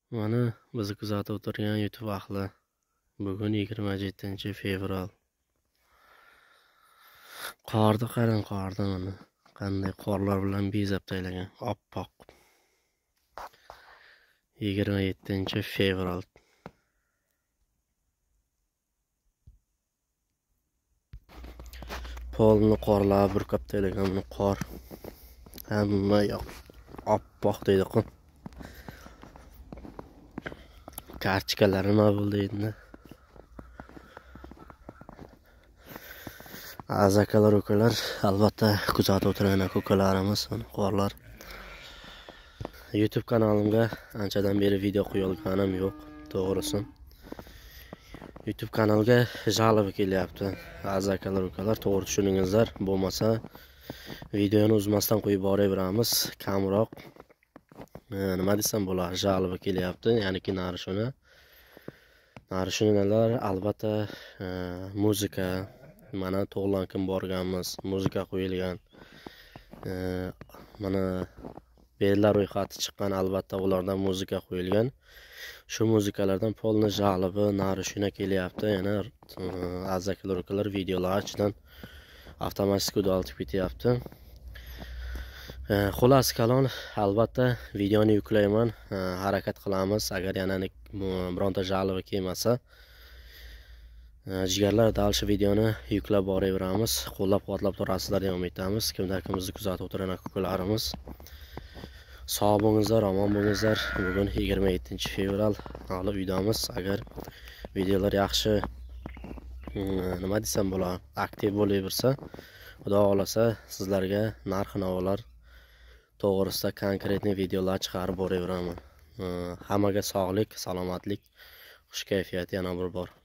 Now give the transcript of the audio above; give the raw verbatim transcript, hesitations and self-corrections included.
Mana bizni kuzatib o'tirgan YouTube ahli. Bugun yigirma yettinchi fevral. Qorni qarang, qorni mana. Qanday qorlar bilan bezab taylagan. Oppoq. yigirma yettinchi fevral. Polni qorlar burkab taylagan buni qor. Hamma yoq oppoq deydi qon. Kartikalar nima bo'ldi endi? Azakalar ukalar albatta kuzatib o'tirgan ukalarimiz qorlar. YouTube kanalimga anchadan beri video qo'yolganim yo'q, to'g'risi. YouTube kanalga jalbi kelyapti. Azakalar ukalar to'g'ri tushuningizlar, bo'lmasa videoni uzmasdan qo'yib boraveramiz. Kamroq nima desam bo'lar, jalbi kelyapti, ya'ni narishuni. Narishunlar albatta muzika, mana to'g'lankim borganmiz, muzika qo'yilgan. Mana bellar ro'yxati chiqqan, albatta ulardan muzika qo'yilgan. Shu muzikalardan polni jalbi, narishuna kelyapti. Yana azakalar ukalar videolar ichidan avtomatik udaltib ketyapti. Xolos kalon, albatta videoni yuklayman, harakat qilamiz. Agar yana bironta jalbi kelmasa, jigarlar dal shu videoni yuklab boraveramiz. Qo'llab-quvvatlab turasizlar, davom etamiz. Kimda-kimimizni kuzatib o'tirgan akalarimiz, sog' bo'lingizlar, omon bo'lingizlar. Bugun yigirma yettinchi fevral, hali uydamiz. Agar videolar yaxshi, nima desam bo'lar, aktiv bo'laversa, xudo xolasa sizlarga narx-navolar to'g'risida konkretni videolar chiqarib boraveraman. Hammaga sog'lik, salomatlik, xush kayfiyat yana bir bor.